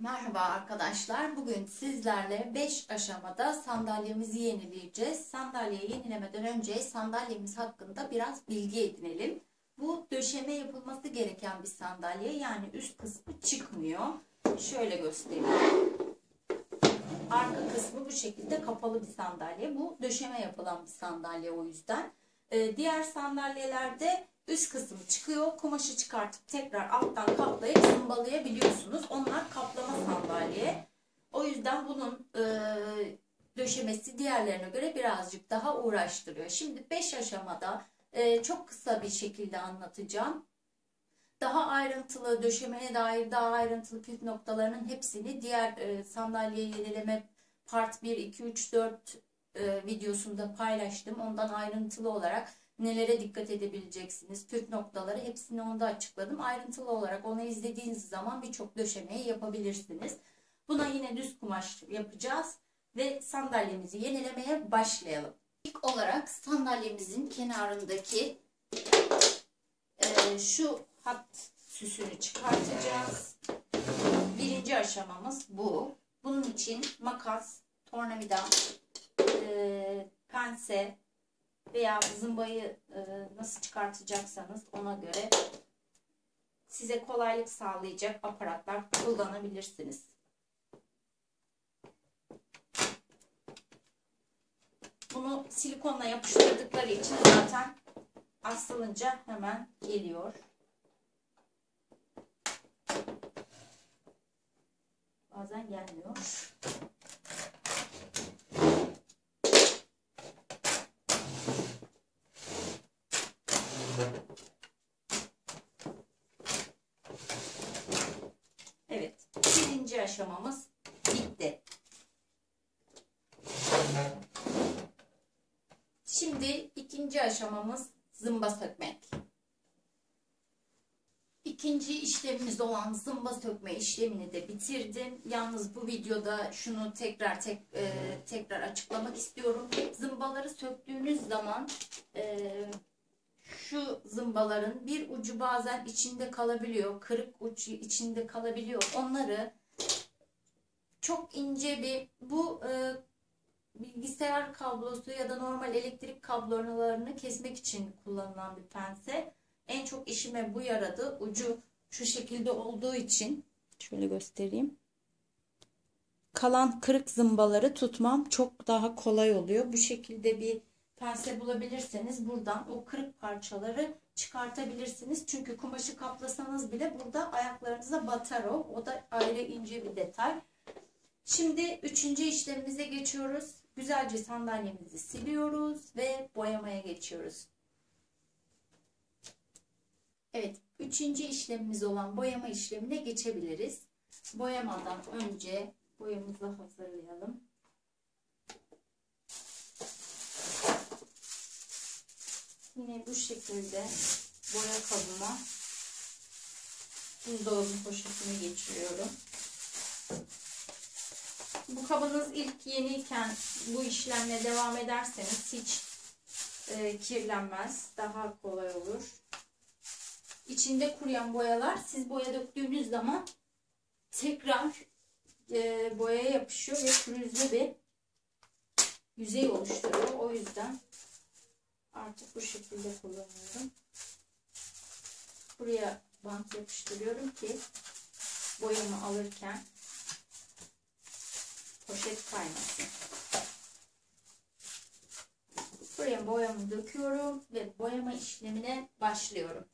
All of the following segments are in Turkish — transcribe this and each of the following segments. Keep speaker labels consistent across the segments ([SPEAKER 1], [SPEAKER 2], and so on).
[SPEAKER 1] Merhaba arkadaşlar. Bugün sizlerle 5 aşamada sandalyemizi yenileyeceğiz. Sandalyeyi yenilemeden önce sandalyemiz hakkında biraz bilgi edinelim. Bu döşeme yapılması gereken bir sandalye. Yani üst kısmı çıkmıyor. Şöyle göstereyim. Arka kısmı bu şekilde kapalı bir sandalye. Bu döşeme yapılan bir sandalye o yüzden. Diğer sandalyelerde üst kısmı çıkıyor. Kumaşı çıkartıp tekrar alttan kaplayıp zımbalayabiliyorsunuz. Onlar kaplama sandalye. O yüzden bunun döşemesi diğerlerine göre birazcık daha uğraştırıyor. Şimdi 5 aşamada çok kısa bir şekilde anlatacağım. Daha ayrıntılı döşemeye dair daha ayrıntılı püf noktalarının hepsini diğer sandalye yenileme part 1, 2, 3, 4 videosunda paylaştım. Ondan ayrıntılı olarak nelere dikkat edebileceksiniz, püf noktaları hepsini onda açıkladım. Ayrıntılı olarak onu izlediğiniz zaman birçok döşemeyi yapabilirsiniz. Buna yine düz kumaş yapacağız ve sandalyemizi yenilemeye başlayalım. İlk olarak sandalyemizin kenarındaki şu hat süsünü çıkartacağız. Birinci aşamamız bu. Bunun için makas, tornavida, pense veya zımbayı nasıl çıkartacaksanız ona göre size kolaylık sağlayacak aparatlar kullanabilirsiniz. Bunu silikonla yapıştırdıkları için zaten asılınca hemen geliyor. Bazen gelmiyor. Evet, birinci aşamamız bitti. Şimdi ikinci aşamamız zımba sökmek. İkinci işlemimiz olan zımba sökme işlemini de bitirdim. Yalnız bu videoda şunu tekrar açıklamak istiyorum. Zımbaları söktüğünüz zaman şu zımbaların bir ucu bazen içinde kalabiliyor. Kırık ucu içinde kalabiliyor. Onları çok ince bu bilgisayar kablosu ya da normal elektrik kablolarını kesmek için kullanılan bir pense. En çok işime bu yaradı. Ucu şu şekilde olduğu için şöyle göstereyim. Kalan kırık zımbaları tutmam çok daha kolay oluyor. Bu şekilde bir pense bulabilirseniz buradan o kırık parçaları çıkartabilirsiniz. Çünkü kumaşı kaplasanız bile burada ayaklarınıza batar o. O da ayrı ince bir detay. Şimdi üçüncü işlemimize geçiyoruz. Güzelce sandalyemizi siliyoruz ve boyamaya geçiyoruz. Evet, üçüncü işlemimiz olan boyama işlemine geçebiliriz. Boyamadan önce boyamızı hazırlayalım. Yine bu şekilde boya kabıma buzdolabı poşetini geçiriyorum. Bu kabınız ilk yeniyken bu işlemle devam ederseniz hiç kirlenmez. Daha kolay olur. İçinde kuruyan boyalar siz boya döktüğünüz zaman tekrar boyaya yapışıyor ve pürüzlü bir yüzey oluşturuyor. O yüzden artık bu şekilde kullanıyorum. Buraya bant yapıştırıyorum ki boyamı alırken poşet kaymasın. Buraya boyamı döküyorum ve boyama işlemine başlıyorum.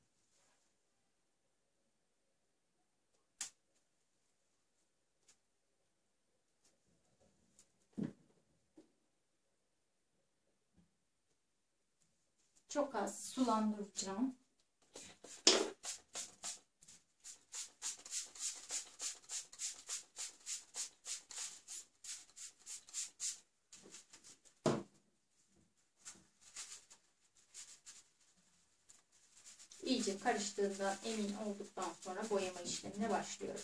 [SPEAKER 1] Çok az sulandıracağım. İyice karıştığından emin olduktan sonra boyama işlemine başlıyorum.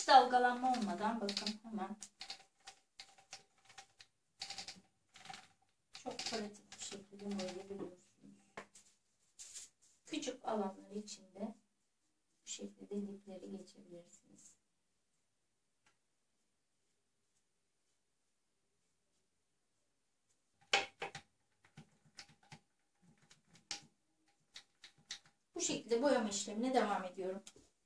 [SPEAKER 1] dalgalanma olmadan bakın hemen çok pratik bir şekilde boyayabiliyorsunuz. Küçük alanlar içinde bu şekilde dipleri geçebilirsiniz. Bu şekilde boyama işlemine devam ediyorum.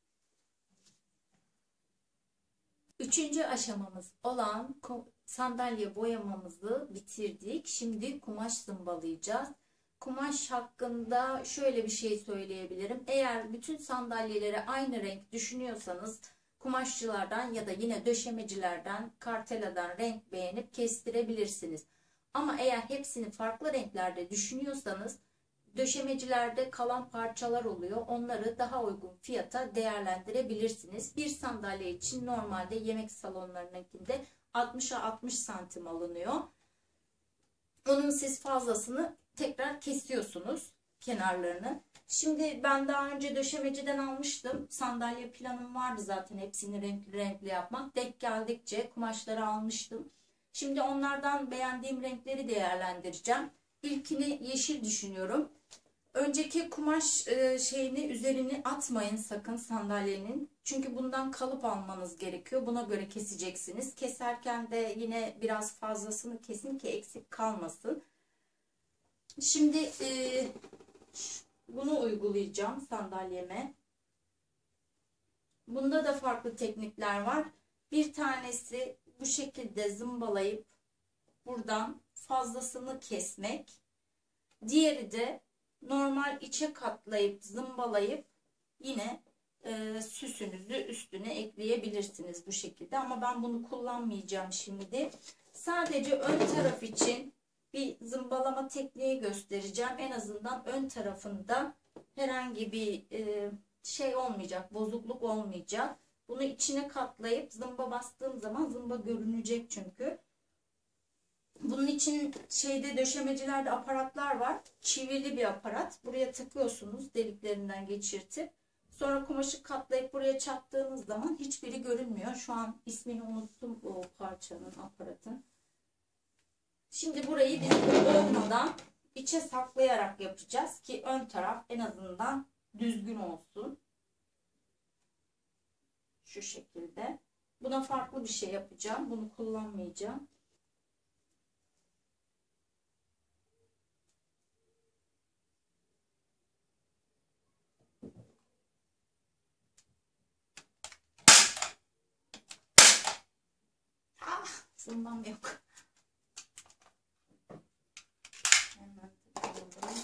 [SPEAKER 1] Üçüncü aşamamız olan sandalye boyamamızı bitirdik. Şimdi kumaş zımbalayacağız. Kumaş hakkında şöyle bir şey söyleyebilirim. Eğer bütün sandalyelere aynı renk düşünüyorsanız kumaşçılardan ya da yine döşemecilerden, karteladan renk beğenip kestirebilirsiniz. Ama eğer hepsini farklı renklerde düşünüyorsanız döşemecilerde kalan parçalar oluyor. Onları daha uygun fiyata değerlendirebilirsiniz. Bir sandalye için normalde yemek salonlarındakinde 60'a 60 santim alınıyor. Onun siz fazlasını tekrar kesiyorsunuz kenarlarını. Şimdi ben daha önce döşemeciden almıştım. Sandalye planım vardı zaten hepsini renkli renkli yapmak. Denk geldikçe kumaşları almıştım. Şimdi onlardan beğendiğim renkleri değerlendireceğim. İlkini yeşil düşünüyorum. Önceki kumaş üzerini atmayın sakın sandalyenin. Çünkü bundan kalıp almanız gerekiyor. Buna göre keseceksiniz. Keserken de yine biraz fazlasını kesin ki eksik kalmasın. Şimdi bunu uygulayacağım sandalyeme. Bunda da farklı teknikler var. Bir tanesi bu şekilde zımbalayıp buradan fazlasını kesmek. Diğeri de normal içe katlayıp zımbalayıp yine süsünüzü üstüne ekleyebilirsiniz bu şekilde. Ama ben bunu kullanmayacağım şimdi. Sadece ön taraf için bir zımbalama tekniği göstereceğim. En azından ön tarafında herhangi bir şey olmayacak, bozukluk olmayacak. Bunu içine katlayıp zımba bastığım zaman zımba görünecek çünkü. Bunun için döşemecilerde aparatlar var. Çivili bir aparat. Buraya takıyorsunuz deliklerinden geçirtip. Sonra kumaşı katlayıp buraya çaktığınız zaman hiçbiri görünmüyor. Şu an ismini unuttum o parçanın, aparatın. Şimdi burayı biz olmadan içe saklayarak yapacağız ki ön taraf en azından düzgün olsun. Şu şekilde. Buna farklı bir şey yapacağım. Bunu kullanmayacağım. Zımbam yok. Hemen takıyorum.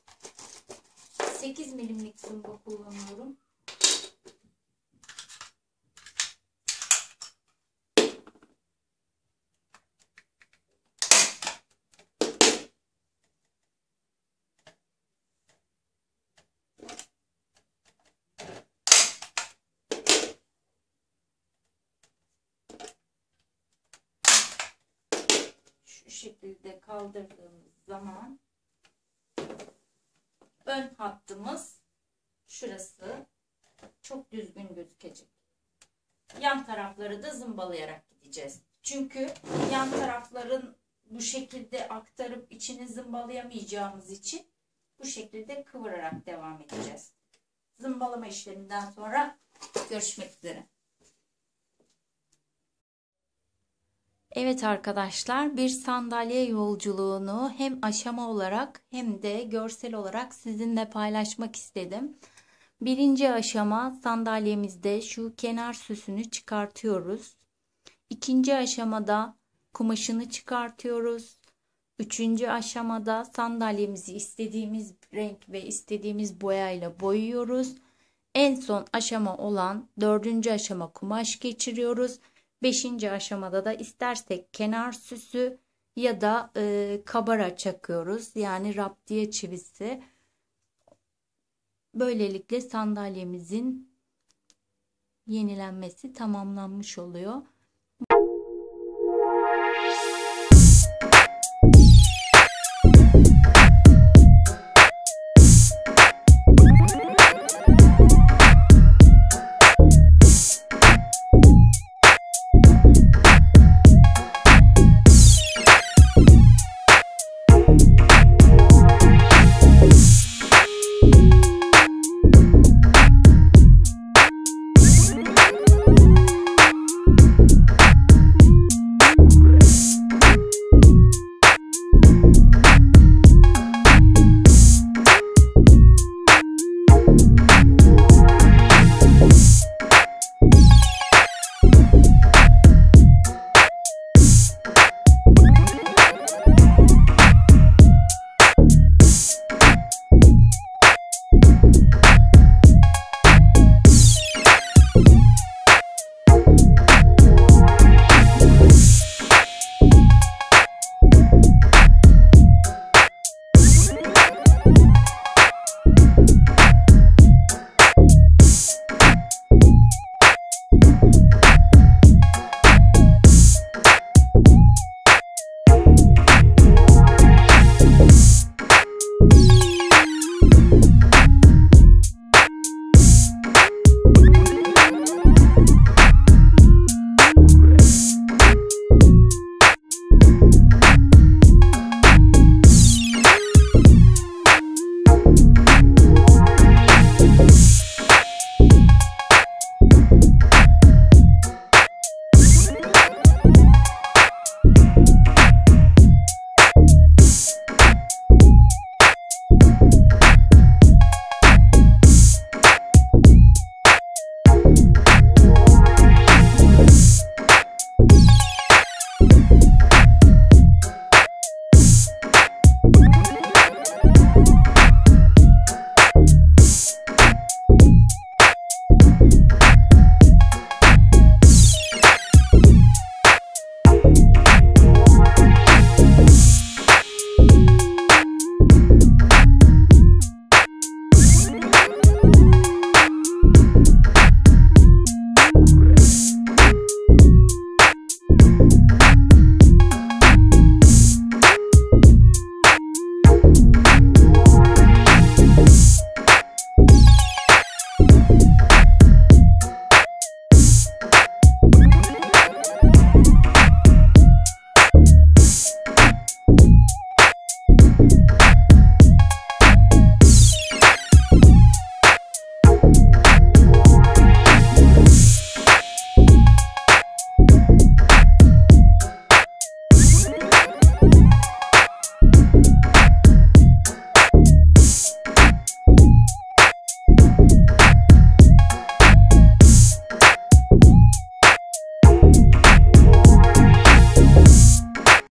[SPEAKER 1] 8 milimlik zımba kullanıyorum. Şu şekilde kaldırdığımız zaman ön hattımız şurası çok düzgün gözükecek. Yan tarafları da zımbalayarak gideceğiz. Çünkü yan tarafların bu şekilde aktarıp içini zımbalayamayacağımız için bu şekilde kıvırarak devam edeceğiz. Zımbalama işleminden sonra görüşmek üzere. Evet arkadaşlar, bir sandalye yolculuğunu hem aşama olarak hem de görsel olarak sizinle paylaşmak istedim. Birinci aşama, sandalyemizde şu kenar süsünü çıkartıyoruz. İkinci aşamada kumaşını çıkartıyoruz. Üçüncü aşamada sandalyemizi istediğimiz renk ve istediğimiz boyayla boyuyoruz. En son aşama olan dördüncü aşama kumaş geçiriyoruz. Beşinci aşamada da istersek kenar süsü ya da kabara çakıyoruz. Yani raptiye çivisi. Böylelikle sandalyemizin yenilenmesi tamamlanmış oluyor.